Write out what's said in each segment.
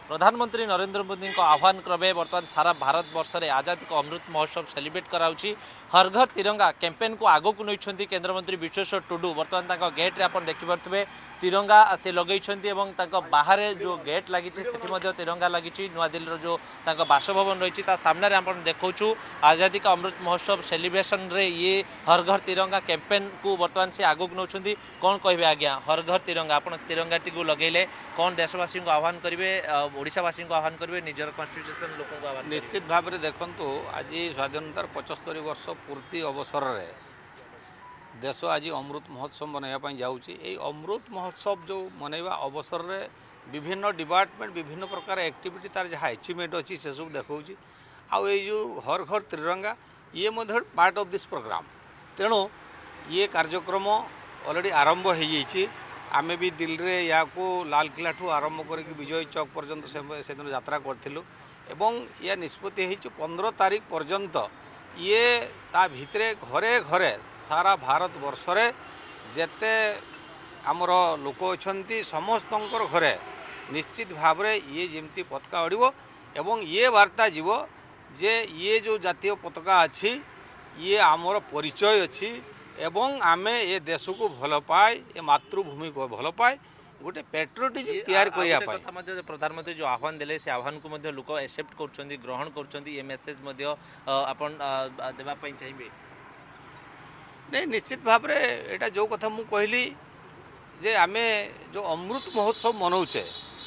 प्रधानमंत्री नरेंद्र मोदी आह्वान क्रमे बर्तमान सारा भारत वर्ष में आजादी का अमृत महोत्सव सेलिब्रेट कराउछि। हर घर तिरंगा कैंपेन को आगो को नहीं केंद्रमंत्री विश्वेश्वर टुडू बर्तमान गेट रे आप देखिपे तिरंगा से लगे बाहर जो गेट लगी तिरंगा लगी नुआ दिल्ली जो बासभवन रही सामने आप देखु आजादी का अमृत महोत्सव सेलिब्रेशन रे ये हर घर तिरंगा कैंपेन को बर्तमान से आगो नौ कौन कहे आज्ञा हर घर तिरंगा आप तिरंगा टी लगेले कौन देशवासी को आह्वान करेंगे ओडावासी को आह्वान करेंगे निजर कन्स्टिट्यूशन लोक आह्वान निश्चित भाव में देखु आज स्वाधीनतार 75 वर्ष पूर्ति अवसर में देश आज अमृत महोत्सव मनवाई जाऊँगी। अमृत महोत्सव जो मनवा अवसर में विभिन्न डिपार्टमेंट विभिन्न प्रकार एक्टिविटी तार जहाँ अचीवमेंट अच्छी से सब देखा आउ जो हर घर तिरंगा ये पार्ट ऑफ दिस प्रोग्राम तेणु ये कार्यक्रम ऑलरेडी आरंभ हो जाइए। आमे भी दिल्ली रे या को लाल किला ठू आरंभ करके विजय चौक पर्यंत से दिन यात्रा करूँ एवं यह निष्पत्ति 15 तारीख पर्यंत ये ता भितरे घरे घरे सारा भारत वर्ष रे जेते आमर लोक अच्छी समस्त घरे निश्चित भाव में ये जमती पताका उड़ो एवं ये वार्ता जीव जे ये जो जातीय पताका अच्छी ये आमर परिचय अच्छी एवं आमे ये देश को भल पाए ये मातृभूमि को भल पाए गोटे पेट्रोटिज्म तैयार करने प्रधानमंत्री जो आह्वान देले से आह्वान को मध्य लोक एक्सेप्ट कर ग्रहण कर मेसेज आपन देवाई चाहिए नहीं निश्चित भाव में यहाँ जो कथा मु कहली जे आमे जो अमृत महोत्सव मनाऊे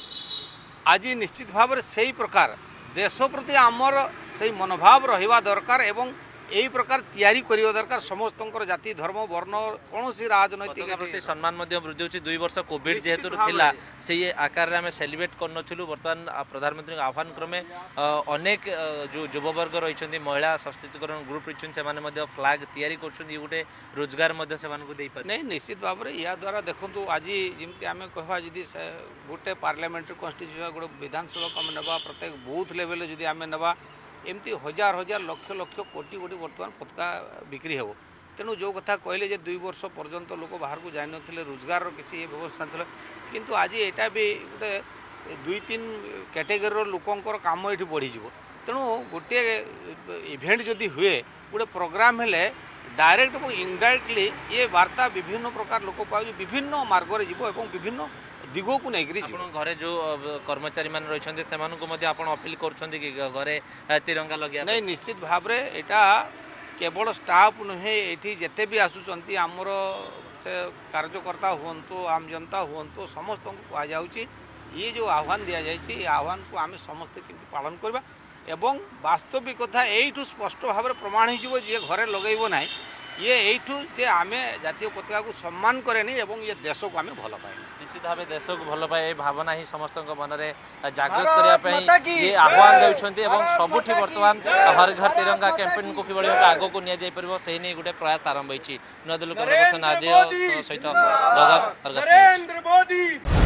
आज निश्चित भाव में से प्रकार देश प्रति आमर से मनोभाव रहा दरकार एवं यही प्रकार तैयारी करियो दरकार समस्त जाति धर्म वर्ण कौन राजनैतिक सम्मान वृद्धि होती 2 वर्ष कोविड जेहेतु थिला से आकार में सेलिब्रेट करनथिलु बर्तमान प्रधानमंत्री आह्वान क्रमे अनेक जो युववर्ग रही महिला सशक्तिकरण ग्रुप रही से फ्लैग तैयारी कर गोटे रोजगार नहीं निश्चित भाव में या द्वारा देखु आज जमी आम कह जी गोटे पार्लियामेंट्री कन्स्टिट्यूशन गोटे विधानसभा आम ना प्रत्येक बूथ लेवल जदि आम ना एमती हजार हजार लक्ष लक्ष कोटी कोटी बर्तमान पताका बिक्री हो तेणु जो कथा कहले जे 2 वर्ष पर्यंत लोक बाहर को जान नथिले रोजगार किसी व्यवस्था था किंतु आज यहाँ भी गोटे 2-3 कैटेगरी लोकंर काम ये बढ़ीज तेणु गोटे इवेंट जदि हुए गोटे प्रोग्राम हेले डायरेक्ट और इनडायरेक्टली ये वार्ता विभिन्न प्रकार लोक पाए विभिन्न मार्ग में जीव और विभिन्न दिगो को नहीं घरे जो कर्मचारी मान रही अपील कर तिरंगा लगे नहीं निश्चित भाव में यहाँ केवल स्टाफ नुहे ये जिते भी आसुँच आमर से कार्यकर्ता हूँ आम जनता हूँ समस्त को कहुच्छी ये जो आह्वान दि जाए आह्वान को आम समस्ते केमती पालन करवा एवं वास्तविकता यू स्पष्ट भाव में प्रमाण हो जी घरे लगेब ना ये यू जे आम जातीय पताका को सम्मान करेनी एवं ये देश को आम भल पाए निश्चित भाव देश को भल पाए भावना ही समस्त मन में जागृत करने ये आह्वान देउछन्ती एवं सबुठी वर्तमान हर घर तिरंगा कैंपेन को किभଳି आगो को निया जाय परबो सही नहीं गोटे प्रयास आरंभ होईछि। नुआ दिल्ली कमल आदि सहित गगन अर्गस।